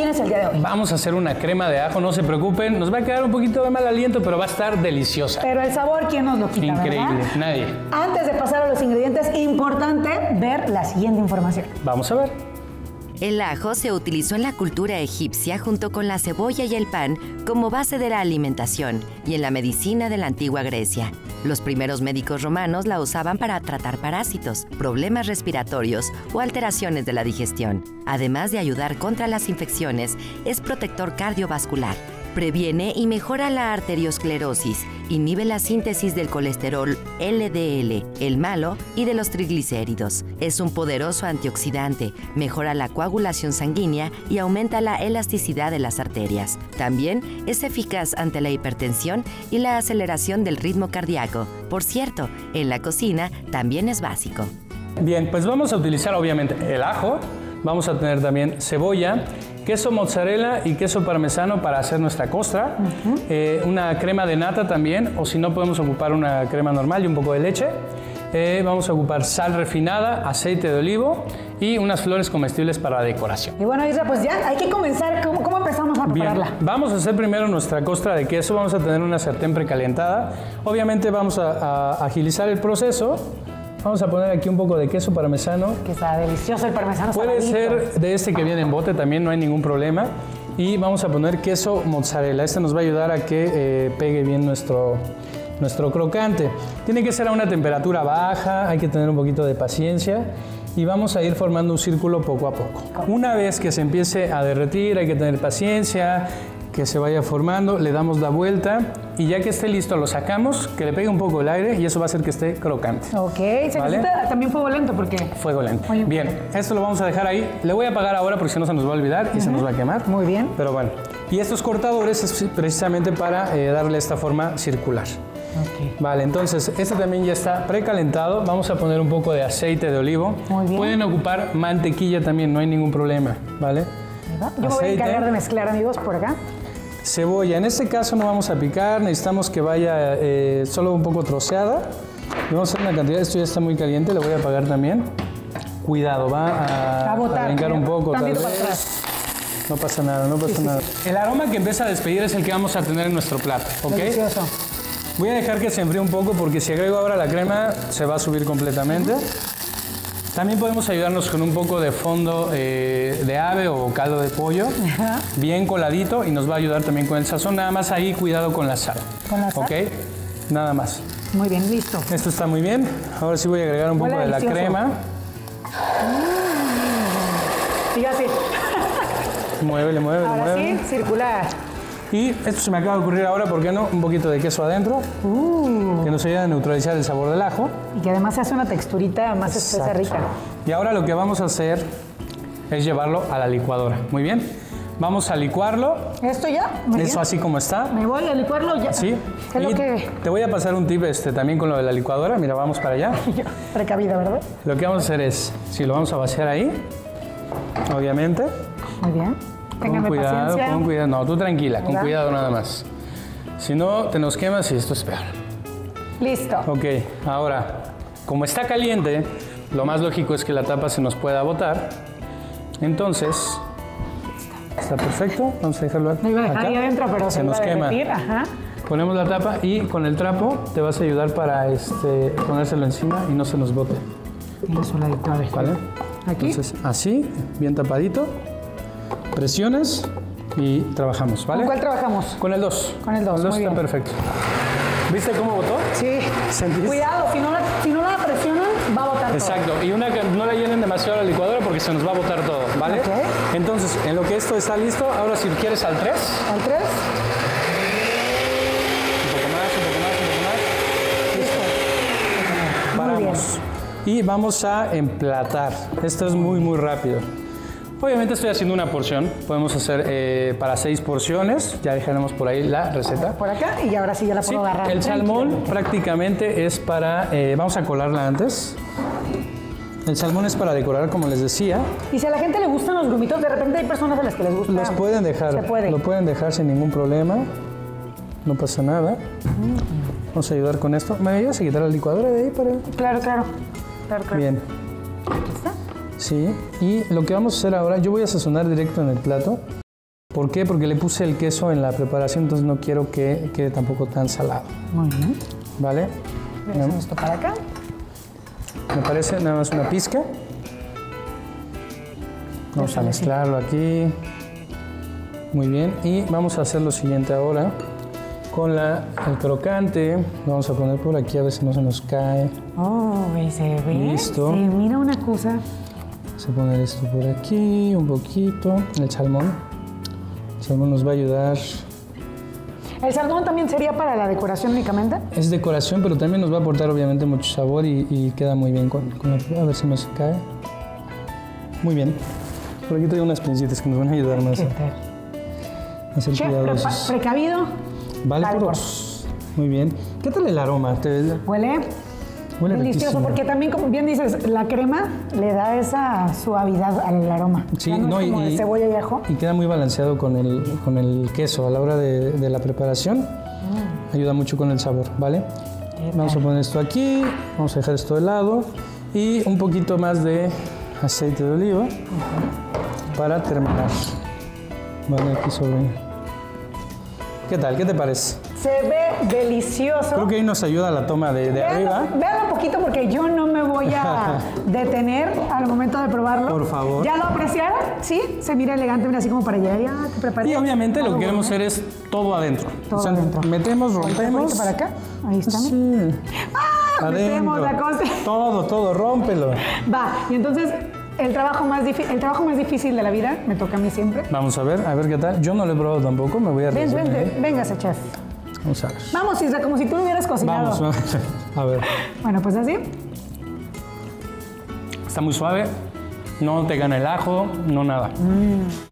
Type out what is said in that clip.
tienes el día de hoy? Vamos a hacer una crema de ajo, no se preocupen. Nos va a quedar un poquito de mal aliento, pero va a estar deliciosa. Pero el sabor, ¿quién nos lo quita? Increíble, ¿verdad? nadie. Antes de pasar a los ingredientes, importante ver la siguiente información. Vamos a ver. El ajo se utilizó en la cultura egipcia junto con la cebolla y el pan como base de la alimentación y en la medicina de la antigua Grecia. Los primeros médicos romanos la usaban para tratar parásitos, problemas respiratorios o alteraciones de la digestión. Además de ayudar contra las infecciones, es protector cardiovascular. Previene y mejora la arteriosclerosis, inhibe la síntesis del colesterol LDL, el malo, y de los triglicéridos. Es un poderoso antioxidante, mejora la coagulación sanguínea y aumenta la elasticidad de las arterias. También es eficaz ante la hipertensión y la aceleración del ritmo cardíaco. Por cierto, en la cocina también es básico. Bien, pues vamos a utilizar obviamente el ajo, vamos a tener también cebolla, queso mozzarella y queso parmesano para hacer nuestra costra, una crema de nata también, o si no podemos ocupar una crema normal y un poco de leche. Vamos a ocupar sal refinada, aceite de olivo y unas flores comestibles para la decoración. Y bueno, Isra, pues ya hay que comenzar. ¿Cómo empezamos a prepararla? Bien, vamos a hacer primero nuestra costra de queso. Vamos a tener una sartén precalentada. Obviamente vamos a agilizar el proceso. Vamos a poner aquí un poco de queso parmesano. Que está delicioso el parmesano. Puede saladito. ser de este que viene en bote también, no hay ningún problema. Y vamos a poner queso mozzarella. Este nos va a ayudar a que pegue bien nuestro crocante. Tiene que ser a una temperatura baja, hay que tener un poquito de paciencia y vamos a ir formando un círculo poco a poco. Una vez que se empiece a derretir, hay que tener paciencia, que se vaya formando, le damos la vuelta y ya que esté listo lo sacamos, que le pegue un poco el aire y eso va a hacer que esté crocante. Ok, se necesita también fuego lento porque... Fuego lento. Muy bien, esto lo vamos a dejar ahí. Le voy a apagar ahora porque si no se nos va a olvidar y se nos va a quemar. Muy bien. Pero bueno, y estos cortadores es precisamente para darle esta forma circular. Okay. Vale, entonces este también ya está precalentado. Vamos a poner un poco de aceite de olivo. Muy bien. Pueden ocupar mantequilla también, no hay ningún problema, ¿vale? Yo me voy a encargar de mezclar, amigos, por acá. Cebolla, en este caso no vamos a picar, necesitamos que vaya solo un poco troceada. Y vamos a hacer una cantidad, esto ya está muy caliente, le voy a apagar también. Cuidado, va a brincar un poco tal vez. No pasa nada, no pasa nada. El aroma que empieza a despedir es el que vamos a tener en nuestro plato, ¿ok? Delicioso. Voy a dejar que se enfríe un poco porque si agrego ahora la crema se va a subir completamente. También podemos ayudarnos con un poco de fondo de ave o caldo de pollo, bien coladito, y nos va a ayudar también con el sazón. Nada más ahí, cuidado con la sal. ¿Con la sal? ¿Ok? Nada más. Muy bien, listo. Esto está muy bien. Ahora sí voy a agregar un poco de la crema. Fíjate. Muévele, muévele, Ahora muévele. sí, circular. Y esto se me acaba de ocurrir ahora, ¿por qué no? Un poquito de queso adentro, que nos ayuda a neutralizar el sabor del ajo. Y que además se hace una texturita más espesa, rica. Y ahora lo que vamos a hacer es llevarlo a la licuadora. Muy bien. Vamos a licuarlo. ¿Esto ya? Muy Eso bien. así como está. Me voy a licuarlo ya. Sí. Es lo Y que... te voy a pasar un tip también con lo de la licuadora. Mira, vamos para allá. Precavida, ¿verdad? Lo que vamos a hacer es, si lo vamos a vaciar ahí, obviamente. Muy bien. Con cuidado, paciencia. con cuidado. No, tú tranquila, con ¿verdad? cuidado nada más. Si no, te nos quemas y esto es peor. Listo. Ok, ahora, como está caliente, lo más lógico es que la tapa se nos pueda botar. Entonces, está perfecto. Vamos a dejarlo Lo iba a dejar acá. ahí adentro, pero se nos quema. Ajá. Ponemos la tapa y con el trapo te vas a ayudar para ponérselo encima y no se nos bote. Tiene su ladito, a ver. ¿Vale? Aquí. Entonces, así, bien tapadito. Presiones y trabajamos, ¿vale? ¿Con cuál trabajamos? Con el 2. Con el 2, El 2 muy está bien. perfecto. ¿Viste cómo botó? Sí. ¿Sentís? Cuidado, si no la presionan, va a botar Exacto, y no la llenen demasiado a la licuadora porque se nos va a botar todo, ¿vale? Ok. Entonces, en lo que esto está listo, ahora si quieres al 3. todo. ¿Al 3? Un poco más, un poco más, un poco más. Listo. Muy bien. Paramos. Y vamos a emplatar. Esto es muy, muy rápido. Obviamente estoy haciendo una porción. Podemos hacer para 6 porciones. Ya dejaremos por ahí la receta. Por acá y ahora sí ya la puedo Sí, agarrar. el salmón prácticamente es para... vamos a colarla antes. El salmón es para decorar, como les decía. Y si a la gente le gustan los grumitos, de repente hay personas a las que les gusta. Los pueden dejar. Se puede. Lo pueden dejar sin ningún problema. No pasa nada. Vamos a ayudar con esto. ¿Me ayudas a quitar la licuadora de ahí para...? Claro, claro. Claro, claro. Bien. ¿Aquí está? Sí. Y lo que vamos a hacer ahora, yo voy a sazonar directo en el plato. ¿Por qué? Porque le puse el queso en la preparación, entonces no quiero que quede tampoco tan salado. Muy bien. ¿Vale? Hacemos esto para acá. Me parece nada más una pizca. Vamos a mezclarlo aquí. Muy bien. Y vamos a hacer lo siguiente ahora. Con el crocante, vamos a poner por aquí a ver si no se nos cae. Oh, y se ve. Listo. Sí, mira una cosa. Vamos a poner esto por aquí, un poquito. El salmón. El salmón nos va a ayudar. ¿El salmón también sería para la decoración únicamente? Es decoración, pero también nos va a aportar obviamente mucho sabor y queda muy bien con el... A ver si no se cae. Muy bien. Por aquí traigo unas pincitas que nos van a ayudar más a ser Chef, cuidadosos. precavido. Vale Vale, por dos. Muy bien. ¿Qué tal el aroma? Huele Huele delicioso, riquísimo. porque también, como bien dices, la crema le da esa suavidad al aroma. Sí, Ya no es como de cebolla y ajo. Y queda muy balanceado con el queso a la hora de la preparación. Ayuda mucho con el sabor, ¿vale? Vamos a poner esto aquí, vamos a dejar esto de lado y un poquito más de aceite de oliva para terminar. Vale, aquí sobre. ¿Qué tal? ¿Qué te parece? Se ve delicioso. Creo que ahí nos ayuda la toma de arriba. Véanlo un poquito porque yo no me voy a detener al momento de probarlo. Por favor. ¿Ya lo apreciaron? ¿Sí? Se mira elegante, mira así como para llegar. Ya te preparé. Y obviamente lo Algo que queremos gourmet. hacer es todo adentro. Todo adentro. Metemos, Un poquito rompemos. para acá. Ahí está. Sí. ¡Ah! Metemos la cosa. Todo, rómpelo. Va, y entonces el trabajo más difícil de la vida me toca a mí siempre. Vamos a ver qué tal. Yo no lo he probado tampoco, me voy a arriesgar. Véngase, chef. Vamos a ver. Vamos, Isra, como si tú lo hubieras cocinado. Vamos, a ver. Bueno, pues así. Está muy suave, no te gana el ajo, no nada.